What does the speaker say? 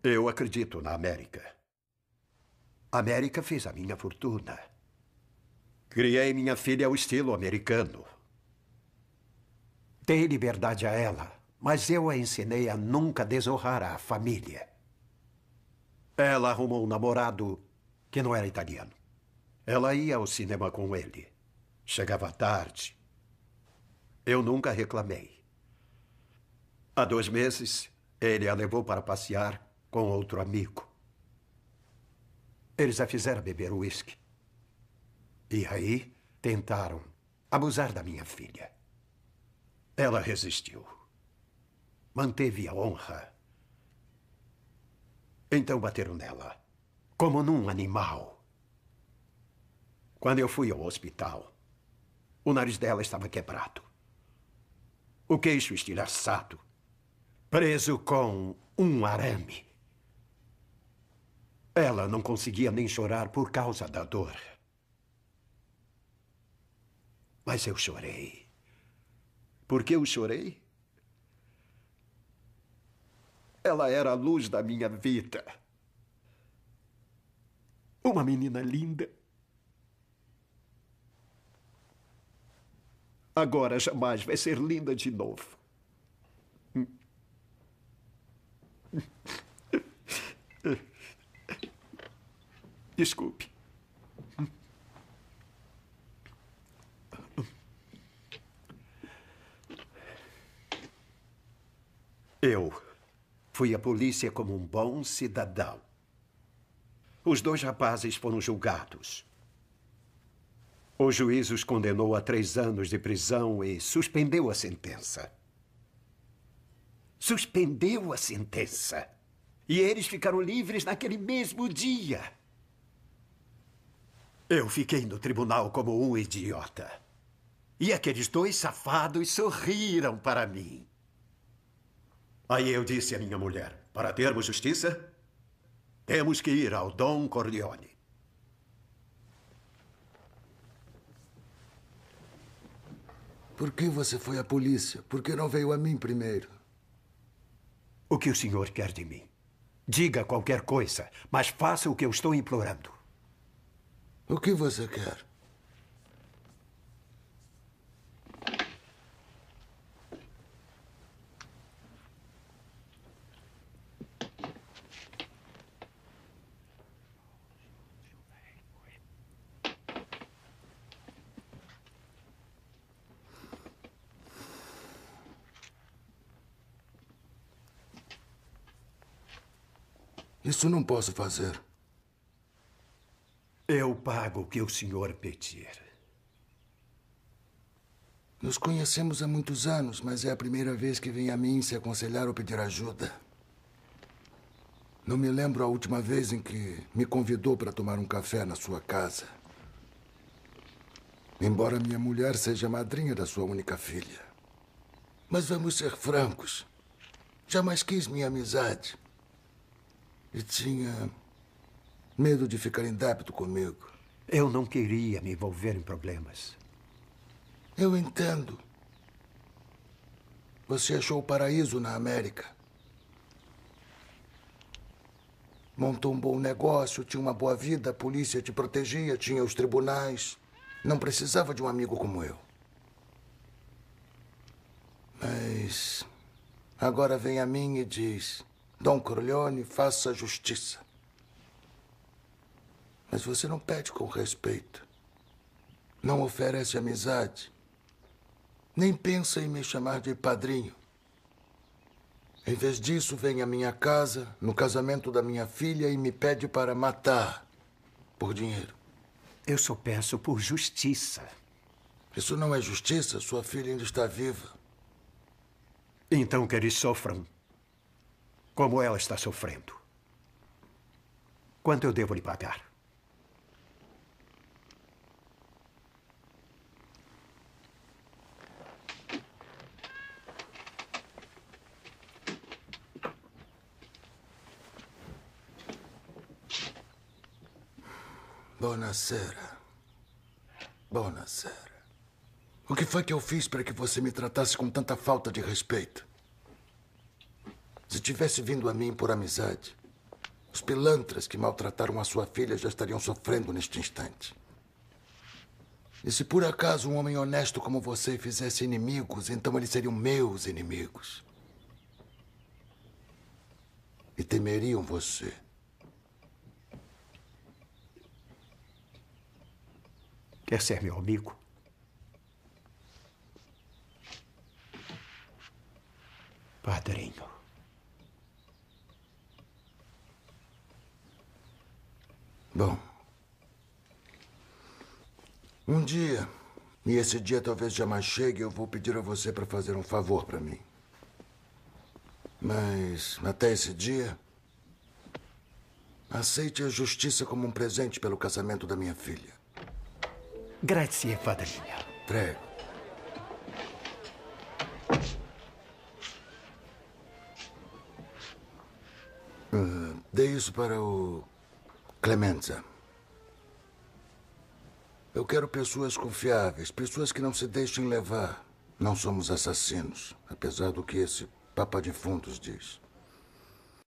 Eu acredito na América. A América fez a minha fortuna. Criei minha filha ao estilo americano. Dei liberdade a ela, mas eu a ensinei a nunca desonrar a família. Ela arrumou um namorado que não era italiano. Ela ia ao cinema com ele. Chegava tarde. Eu nunca reclamei. Há 2 meses, ele a levou para passear com outro amigo. Eles a fizeram beber uísque. E aí, tentaram abusar da minha filha. Ela resistiu. Manteve a honra. Então bateram nela, como num animal. Quando eu fui ao hospital, o nariz dela estava quebrado. O queixo estilhaçado, preso com um arame. Ela não conseguia nem chorar por causa da dor. Mas eu chorei. Por que eu chorei? Ela era a luz da minha vida. Uma menina linda. Agora jamais vai ser linda de novo. Desculpe. Eu fui à polícia como um bom cidadão. Os 2 rapazes foram julgados. O juiz os condenou a 3 anos de prisão e suspendeu a sentença. Suspendeu a sentença. E eles ficaram livres naquele mesmo dia. Eu fiquei no tribunal como um idiota. E aqueles 2 safados sorriram para mim. Aí eu disse à minha mulher, para termos justiça, temos que ir ao Don Corleone. Por que você foi à polícia? Por que não veio a mim primeiro? O que o senhor quer de mim? Diga qualquer coisa, mas faça o que eu estou implorando. O que você quer? Isso não posso fazer. Eu pago o que o senhor pedir. Nos conhecemos há muitos anos, mas é a primeira vez que vem a mim se aconselhar ou pedir ajuda. Não me lembro a última vez em que me convidou para tomar um café na sua casa. Embora minha mulher seja madrinha da sua única filha. Mas vamos ser francos. Jamais quis minha amizade. E tinha medo de ficar em débito comigo. Eu não queria me envolver em problemas. Eu entendo. Você achou o paraíso na América. Montou um bom negócio, tinha uma boa vida, a polícia te protegia, tinha os tribunais. Não precisava de um amigo como eu. Mas agora vem a mim e diz: Don Corleone, faça justiça. Mas você não pede com respeito. Não oferece amizade. Nem pensa em me chamar de padrinho. Em vez disso, vem à minha casa, no casamento da minha filha, e me pede para matar por dinheiro. Eu só peço por justiça. Isso não é justiça. Sua filha ainda está viva. Então que eles sofram como ela está sofrendo. Quanto eu devo lhe pagar? Buonasera. Buonasera. O que foi que eu fiz para que você me tratasse com tanta falta de respeito? Se tivesse vindo a mim por amizade, Os pilantras que maltrataram a sua filha já estariam sofrendo neste instante. E se por acaso um homem honesto como você fizesse inimigos, então eles seriam meus inimigos. E temeriam você. Quer ser meu amigo? Padrinho. Bom. Um dia, e esse dia talvez jamais chegue, eu vou pedir a você para fazer um favor para mim. Mas, até esse dia, aceite a justiça como um presente pelo casamento da minha filha. Grazie, padrinha. Prego. Dê isso para o Clemenza. Eu quero pessoas confiáveis, pessoas que não se deixem levar. Não somos assassinos, apesar do que esse Papa Defuntos diz.